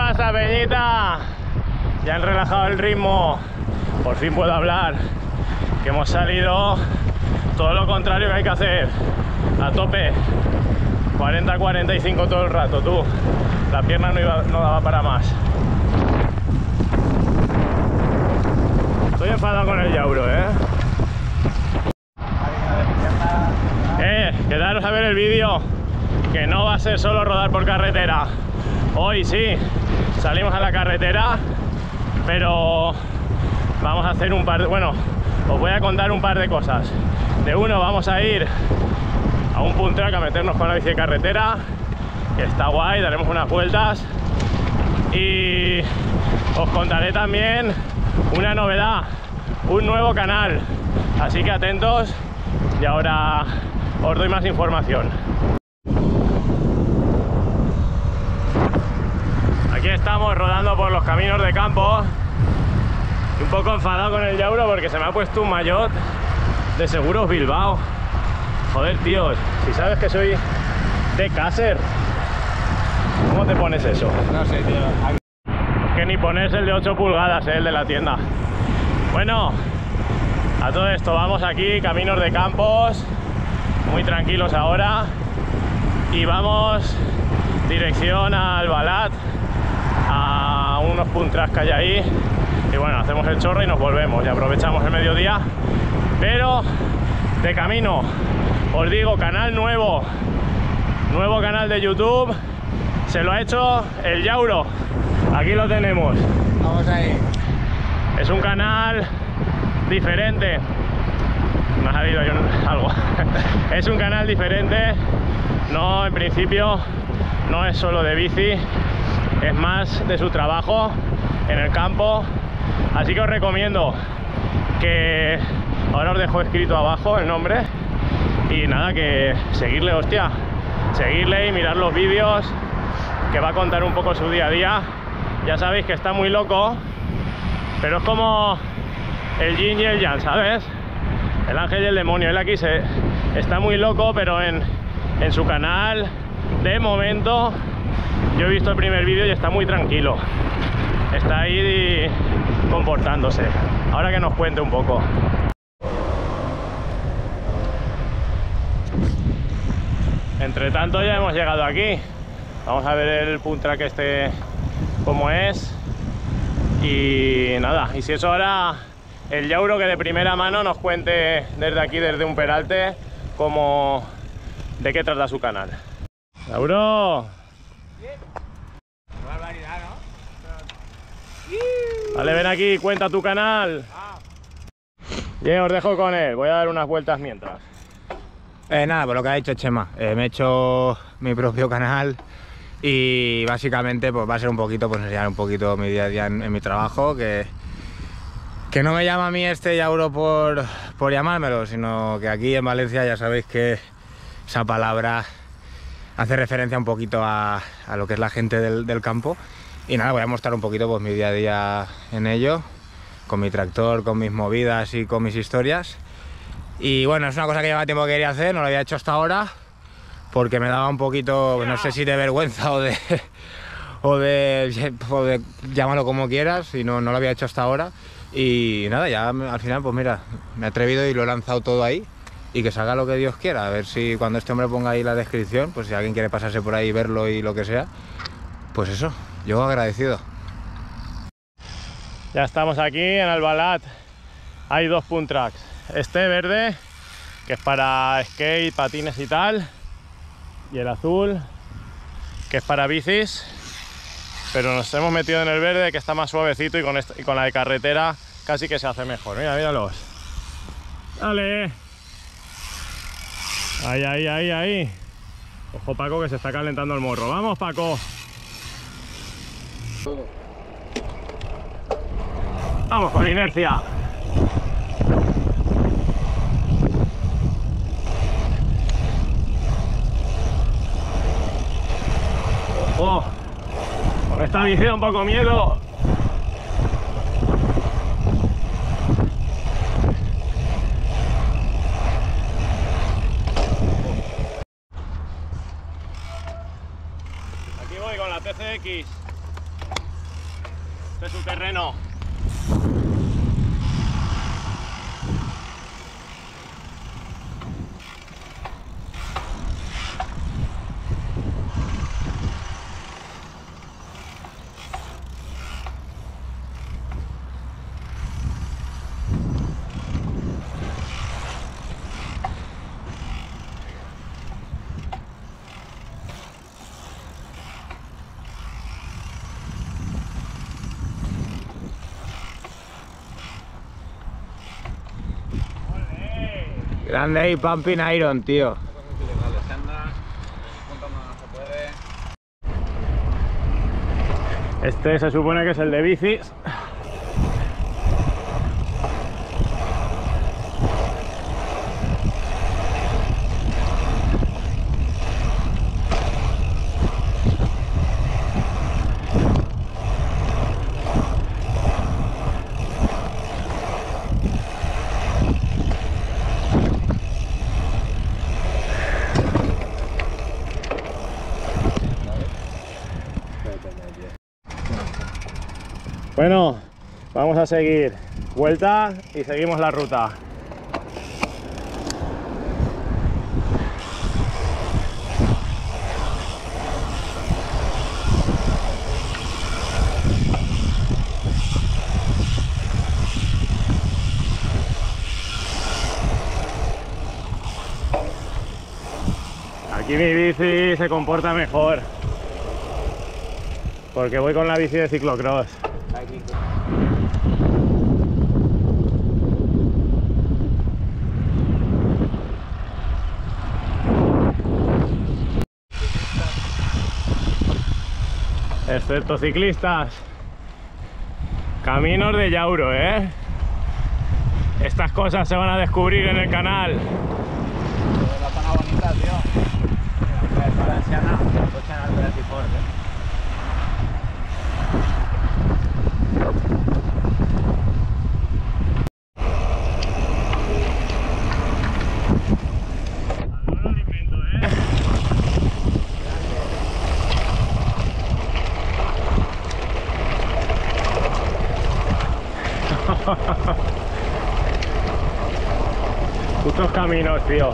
pasa, Peñita? Ya han relajado el ritmo. Por fin puedo hablar. Que hemos salido todo lo contrario que hay que hacer. A tope. 40-45 todo el rato, tú. La pierna no daba para más. Estoy enfadado con el Yauro, quedaros a ver el vídeo, que no va a ser solo rodar por carretera. Hoy sí, salimos a la carretera, pero vamos a hacer un par de... Bueno, os voy a contar un par de cosas. De uno, vamos a ir a un punt track a meternos con la bici de carretera, que está guay, daremos unas vueltas. Y os contaré también una novedad, un nuevo canal, así que atentos y ahora os doy más información. Aquí estamos rodando por los caminos de campo y un poco enfadado con el Yauro porque se me ha puesto un maillot de Seguros Bilbao. Joder, tíos, si sabes que soy de Caser, ¿cómo te pones eso? No sé, tío. Que ni ponerse el de 8 pulgadas, el de la tienda. Bueno, a todo esto vamos aquí, caminos de campos, muy tranquilos ahora. Y vamos dirección a Albalat, a unos punt tracks que hay ahí. Y bueno, hacemos el chorro y nos volvemos y aprovechamos el mediodía. Pero de camino, os digo, canal nuevo canal de YouTube. Se lo ha hecho el Yauro. Aquí lo tenemos. Vamos ahí. Es un canal diferente. Me ha salido yo algo. Es un canal diferente. No, en principio no es solo de bici, es más de su trabajo en el campo. Así que os recomiendo que ahora os dejo escrito abajo el nombre. Y nada, que seguirle, hostia. Seguirle y mirar los vídeos, que va a contar un poco su día a día. Ya sabéis que está muy loco, pero es como el yin y el yang, ¿sabes? El ángel y el demonio. Él aquí está muy loco, pero en su canal, de momento, yo he visto el primer vídeo y está muy tranquilo. Está ahí comportándose. Ahora que nos cuente un poco. Entre tanto ya hemos llegado aquí. Vamos a ver el punt track este como es. Y nada, y si eso ahora el Yauro, que de primera mano nos cuente desde aquí, desde un peralte, de qué trata su canal. ¡Yauro! Qué barbaridad, ¿no? Vale, ven aquí, cuenta tu canal. Bien, os dejo con él, voy a dar unas vueltas mientras. Nada, por lo que ha dicho Chema, me he hecho mi propio canal y básicamente pues va a ser un poquito, pues enseñar un poquito mi día a día en mi trabajo, que no me llama a mí este Yauro por llamármelo, sino que aquí en Valencia ya sabéis que esa palabra hace referencia un poquito a lo que es la gente del campo. Y nada, voy a mostrar un poquito pues mi día a día en ello, con mi tractor, con mis movidas y con mis historias. Y bueno, es una cosa que llevaba tiempo que quería hacer, no lo había hecho hasta ahora, porque me daba un poquito, no sé si de vergüenza o de llámalo como quieras, y no lo había hecho hasta ahora. Y nada, ya al final pues mira, me he atrevido y lo he lanzado todo ahí, y que salga lo que Dios quiera. A ver si cuando este hombre ponga ahí la descripción, pues si alguien quiere pasarse por ahí y verlo y lo que sea, pues eso, yo agradecido. Ya estamos aquí en Albalat. Hay dos punt tracks. Este verde, que es para skate, patines y tal, y el azul, que es para bicis. Pero nos hemos metido en el verde, que está más suavecito, y con la de carretera casi que se hace mejor. Mira, míralos. Dale. Ahí, ahí, ahí, ahí. Ojo, Paco, que se está calentando el morro. Vamos, Paco. Vamos con inercia. Oh, con esta bici da un poco miedo. Aquí voy con la TCX. Este es su terreno. Grande ahí, Pumping Iron, tío. Este se supone que es el de bicis. Bueno, vamos a seguir vuelta y seguimos la ruta. Aquí mi bici se comporta mejor porque voy con la bici de ciclocross. Excepto ciclistas. Caminos de Yauro, ¿eh? Estas cosas se van a descubrir en el canal. La zona bonita, tío. Valenciana, Putos caminos, tío.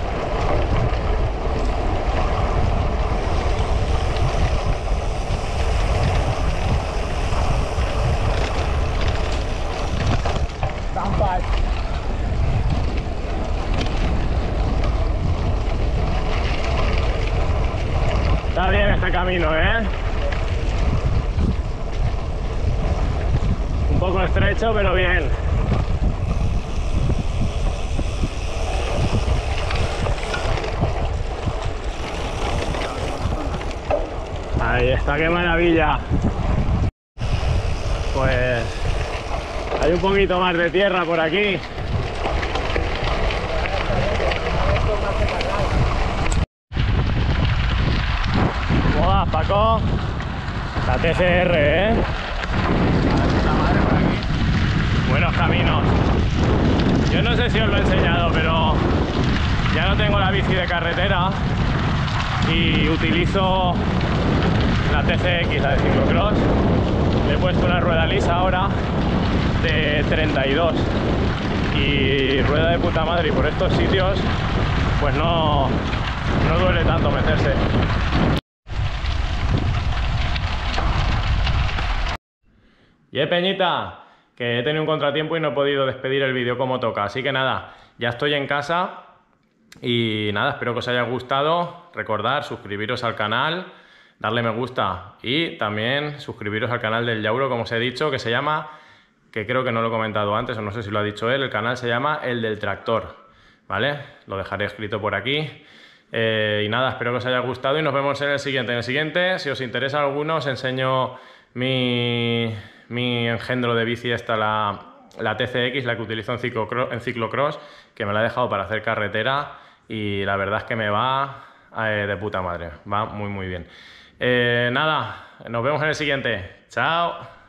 Está bien este camino, ¿eh? Un poco estrecho, pero bien. Ahí está, qué maravilla. Pues hay un poquito más de tierra por aquí. ¿Cómo vas, Paco? La TCR, ¿eh? Buenos caminos. Yo no sé si os lo he enseñado, pero ya no tengo la bici de carretera y utilizo la TCX, la de ciclocross. Le he puesto una rueda lisa ahora de 32 y rueda de puta madre, y por estos sitios pues no duele tanto meterse. Y Peñita, que he tenido un contratiempo y no he podido despedir el vídeo como toca, así que nada, ya estoy en casa y nada, espero que os haya gustado. Recordad suscribiros al canal, darle me gusta y también suscribiros al canal del Yauro, como os he dicho, que se llama, que creo que no lo he comentado antes o no sé si lo ha dicho él, el canal se llama El del Tractor, ¿vale? Lo dejaré escrito por aquí. Y nada, espero que os haya gustado y nos vemos en el siguiente. En el siguiente, si os interesa alguno, os enseño mi engendro de bici, esta la TCX, la que utilizo en ciclocross, que me la he dejado para hacer carretera y la verdad es que me va de puta madre, va muy muy bien. Nada, nos vemos en el siguiente. Chao.